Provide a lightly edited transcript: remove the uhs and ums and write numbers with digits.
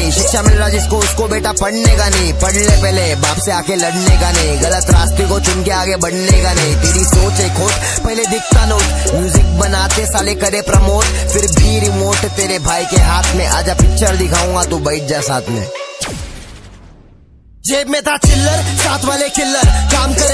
नहीं, शिक्षा मिल रहा जिसको उसको बेटा पढ़ने का नहीं। पढ़ ले पहले, बाप से आके लड़ने का नहीं, गलत रास्ते को चुन के आगे बढ़ने का नहीं। तेरी सोच है खोट, पहले दिखता नोट, म्यूजिक बनाते साले करे प्रमोट, फिर भी रिमोट तेरे भाई के हाथ में। आजा पिक्चर दिखाऊंगा तू बैठ जा साथ में। जेब में था चिल्लर, साथ वाले किल्लर, काम कर